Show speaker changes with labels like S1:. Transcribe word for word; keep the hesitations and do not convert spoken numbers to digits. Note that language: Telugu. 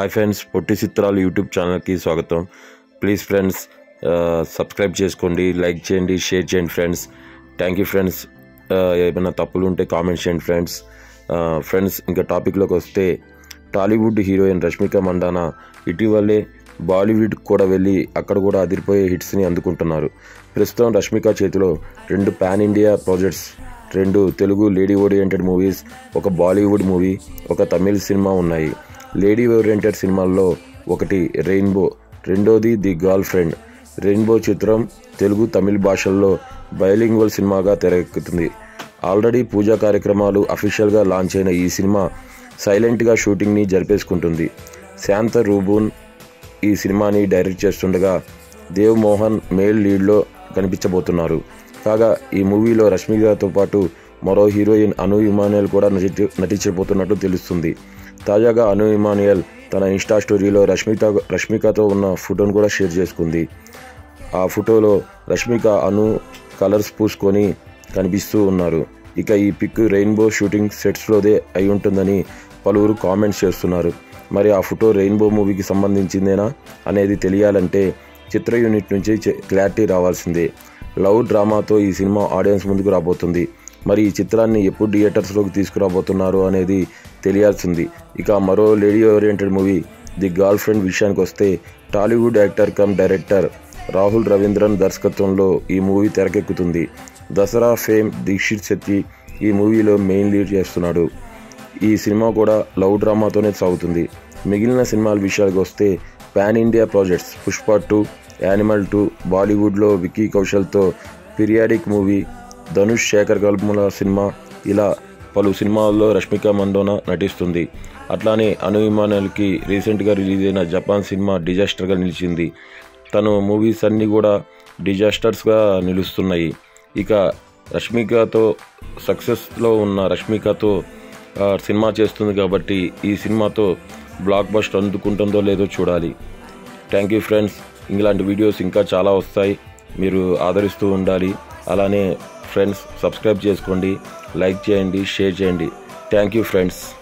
S1: హాయ్ ఫ్రెండ్స్, పొట్టి చిత్రాలు యూట్యూబ్ ఛానల్కి స్వాగతం. ప్లీజ్ ఫ్రెండ్స్ సబ్స్క్రైబ్ చేసుకోండి, లైక్ చేయండి, షేర్ చేయండి ఫ్రెండ్స్. Thank you friends. ఏమైనా తప్పులు ఉంటే కామెంట్ చేయండి ఫ్రెండ్స్. ఫ్రెండ్స్ ఇంకా టాపిక్లోకి వస్తే, టాలీవుడ్ హీరోయిన్ రష్మిక మందాన ఇటీవలే బాలీవుడ్ కూడా వెళ్ళి అక్కడ కూడా అదిరిపోయే హిట్స్ని అందుకుంటున్నారు. ప్రస్తుతం రష్మిక చేతిలో రెండు పాన్ ఇండియా ప్రాజెక్ట్స్, రెండు తెలుగు లేడీ ఓరియంటెడ్ మూవీస్, ఒక బాలీవుడ్ మూవీ, ఒక తమిళ్ సినిమా ఉన్నాయి. లేడీ ఓరియంటెడ్ సినిమాల్లో ఒకటి రెయిన్బో, రెండోది ది గర్ల్ ఫ్రెండ్. రెయిన్బో చిత్రం తెలుగు తమిళ భాషల్లో బైలింగ్వల్ సినిమాగా తెరకెక్కుతుంది. ఆల్రెడీ పూజా కార్యక్రమాలు అఫీషియల్గా లాంచ్ అయిన ఈ సినిమా సైలెంట్గా షూటింగ్ని జరిపేసుకుంటుంది. శాంత రూబూన్ ఈ సినిమాని డైరెక్ట్ చేస్తుండగా దేవ్ మోహన్ మేల్ లీడ్లో కనిపించబోతున్నారు. కాగా ఈ మూవీలో రష్మికతో పాటు మరో హీరోయిన్ అను ఇమాన్యుయల్ కూడా నటి నటించబోతున్నట్టు తెలుస్తుంది. తాజాగా అను ఇమాన్యుయల్ తన ఇన్స్టా స్టోరీలో రష్మిక రష్మికతో ఉన్న ఫోటోను కూడా షేర్ చేసుకుంది. ఆ ఫోటోలో రష్మిక అను కలర్స్ పూసుకొని కనిపిస్తూ ఉన్నారు. ఇక ఈ పిక్ రెయిన్బో షూటింగ్ సెట్స్లోదే అయి ఉంటుందని పలువురు కామెంట్స్ చేస్తున్నారు. మరి ఆ ఫోటో రెయిన్బో మూవీకి సంబంధించిందేనా అనేది తెలియాలంటే చిత్ర యూనిట్ నుంచి క్లారిటీ రావాల్సిందే. లవ్ డ్రామాతో ఈ సినిమా ఆడియన్స్ ముందుకు రాబోతుంది. మరి ఈ చిత్రాన్ని ఎప్పుడు థియేటర్స్లోకి తీసుకురాబోతున్నారు అనేది తెలియాల్సింది. ఇక మరో lady oriented movie the girlfriend విషయానికి వస్తే, Tollywood actor come director Rahul Ravindran దర్శకత్వంలో ఈ మూవీ తెరకెక్కుతుంది. దసరా ఫేమ్ దీక్షిత్ శెట్టి ఈ మూవీలో మెయిన్ లీడ్ చేస్తున్నాడు. ఈ సినిమా కూడా లవ్ డ్రామాతోనే సాగుతుంది. మిగిలిన సినిమాల విషయానికి వస్తే, pan India projects Pushpa two, animal two, బాలీవుడ్లో విక్కీ కౌశల్తో periodic movie, Dhanush Sekhar Kammula cinema, ఇలా పలు సినిమాల్లో రష్మిక మందాన నటిస్తుంది. అట్లానే అను ఇమాన్యుయల్కి రీసెంట్గా రిలీజ్ అయిన జపాన్ సినిమా డిజాస్టర్గా నిలిచింది. తను మూవీస్ అన్నీ కూడా డిజాస్టర్స్గా నిలుస్తున్నాయి. ఇక రష్మికతో సక్సెస్లో ఉన్న రష్మికతో సినిమా చేస్తుంది కాబట్టి ఈ సినిమాతో బ్లాక్ బస్టర్ అందుకుంటుందో లేదో చూడాలి. Thank you friends. ఇలాంటి వీడియోస్ ఇంకా చాలా వస్తాయి, మీరు ఆదరిస్తూ ఉండాలి. అలానే ఫ్రెండ్స్ సబ్స్క్రైబ్ చేసుకోండి, లైక్ చేయండి, షేర్ చేయండి. Thank you friends.